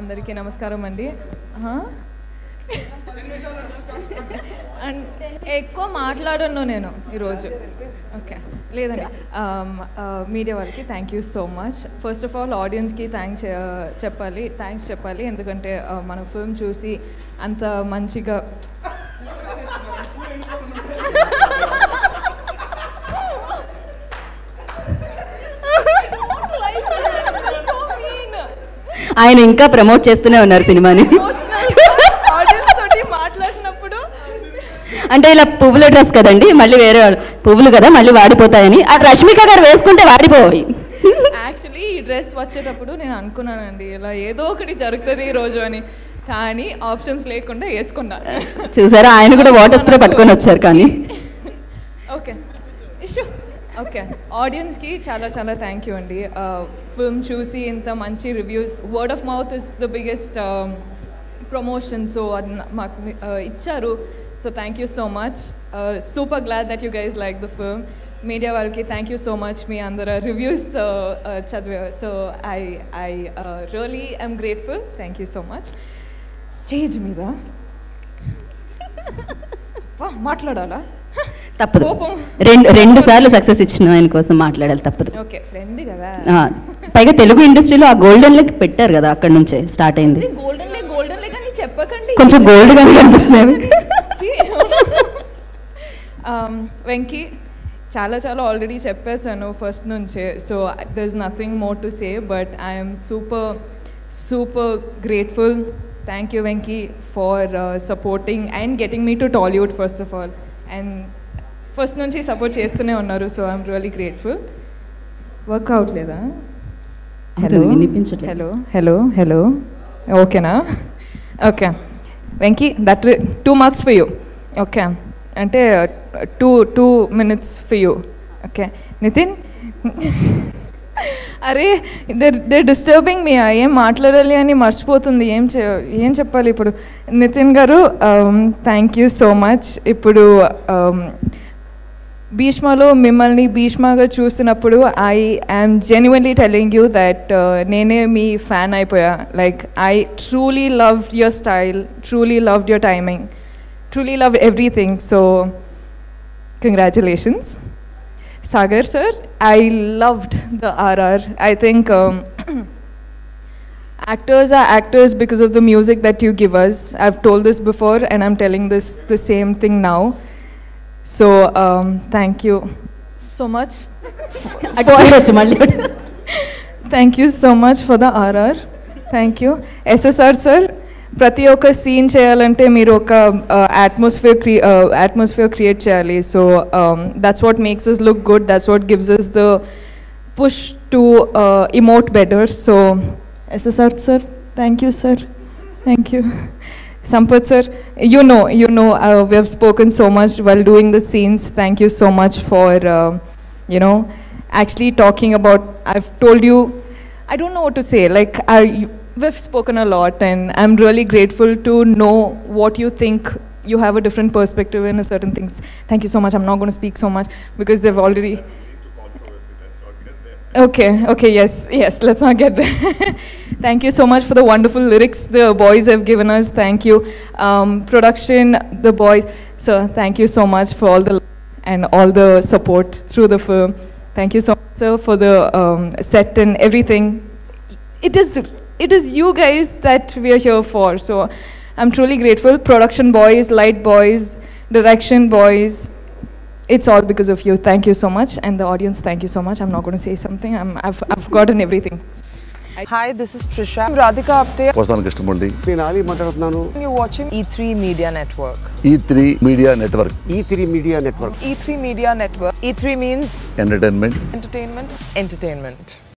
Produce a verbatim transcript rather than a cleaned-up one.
అందరికీ నమస్కారం అండి. అండ్ ఎక్కువ మాట్లాడను నేను ఈరోజు. ఓకే లేదండి, మీడియా వాళ్ళకి thank you so much. First of all ఆడియన్స్కి థ్యాంక్స్ చెప్పాలి థ్యాంక్స్ చెప్పాలి ఎందుకంటే మన ఫిల్మ్ చూసి అంత మంచిగా ఆయన ఇంకా ప్రమోట్ చేస్తూనే ఉన్నారు సినిమాని. మాట్లాడినప్పుడు అంటే ఇలా పువ్వుల డ్రెస్ కదండి, మళ్ళీ వేరే పువ్వులు కదా మళ్ళీ వాడిపోతాయని, ఆ రష్మిక గారు వేసుకుంటే వాడిపోయి. యాక్చువల్లీ ఈ డ్రెస్ వచ్చేటప్పుడు నేను అనుకున్నానండి ఇలా ఏదో ఒకటి జరుగుతుంది ఈ రోజు అని, కానీ ఆప్షన్స్ లేకుండా వేసుకున్నాను. చూసారా, ఆయన కూడా వాటర్ స్ప్రే పట్టుకొని వచ్చారు. కానీ ఓకే ఇష్యూ ఓకే ఆడియన్స్కి చాలా చాలా థ్యాంక్ యూ అండి. ఫిల్మ్ చూసి ఇంత మంచి reviews, word of mouth is the biggest promotion, so అది మాకు ఇచ్చారు. So thank you so much. Super glad that you guys like the film. Media వాళ్ళకి థ్యాంక్ యూ సో మచ్, మీ అందరు రివ్యూస్ చదివే. So I I really I'm grateful. Thank you so much. Stage మీద మాట్లాడాలా తప్పదు, రెండు రెండు సార్లు సక్సెస్ ఇచ్చిన ఆయన కోసం మాట్లాడాలి, తప్పదు. ఓకే ఫ్రెండ్ కదా, పైగా తెలుగు ఇండస్ట్రీలో ఆ గోల్డెన్ లెగ్ పెట్టారు కదా, అక్కడ నుంచే స్టార్ట్ అయింది. గోల్డెన్ లెగ్ గోల్డెన్ లెగ్ అని చెప్పకండి, కొంచెం గోల్డ్ గానే కనిపిస్తున్నాయి. వెంకీ చాలా చాలా ఆల్రెడీ చెప్పేసాను ఫస్ట్ నుంచే, so there is nothing more to say, but I'm super super grateful. Thank you Venky for supporting and getting me to Tollywood first of all, and first నుంచి సపోర్ట్ చేస్తూనే ఉన్నారు. So I'm really grateful. Work అవట్లేదా? Hello వినిపించట్లేదు. Hello hello hello ఓకేనా? Okay Venky, that two marks for you. Okay అంటే two two minutes for you. Okay Nitin, అరే దే they disturbing మీ, ఏం మాట్లాడాలి అని మర్చిపోతుంది, ఏం చె ఏం చెప్పాలి ఇప్పుడు. నితిన్ గారు థ్యాంక్ యూ సో మచ్. ఇప్పుడు భీష్మలో మిమ్మల్ని భీష్మగా చూసినప్పుడు I am genuinely telling you that నేనే మీ ఫ్యాన్ అయిపోయా. Like I truly loved your style, truly loved your timing, truly love everything. So congratulations. Sagar sir, I loved the R R. I think um, actors are actors because of the music that you give us. I've told this before and I'm telling this the same thing now. So um, thank you so much. Thank you so much for the R R. Thank you. S S R sir, ప్రతి ఒక్క scene చేయాలంటే మీరు ఒక atmosphere క్రి atmosphere create చేయాలి. So that's what makes us look good, that's what gives us the push to emote better. So SSR sir thank you sir, thank you. Sampath sir, you know, you know, uh, we have spoken so much while doing the scenes. Thank you so much for, uh, you know, actually talking about, I've told you, I don't know what to say, like, I, we've spoken a lot and I'm really grateful to know what you think. You have a different perspective in certain things. Thank you so much. I'm not going to speak so much because they've already... Okay, okay, yes, yes, let's not get there. Thank you so much for the wonderful lyrics the boys have given us. Thank you. Um, production, the boys. Sir, thank you so much for all the and all the support through the film. Thank you so much, sir, for the um, set and everything. It is... It is you guys that we are here for, so I'm truly grateful. Production boys, light boys, direction boys, it's all because of you. Thank you so much, and the audience, thank you so much. I'm not going to say something. I'm, I've, I've forgotten everything. Hi, this is Trisha. I'm Radhika Apte. Vasan Krishnamurthy. నేను ఆలీ మాట్లాడుతున్నాను. You're watching E three Media Network. E three Media Network. E three Media Network. E three Media Network. E three means Entertainment. entertainment. Entertainment.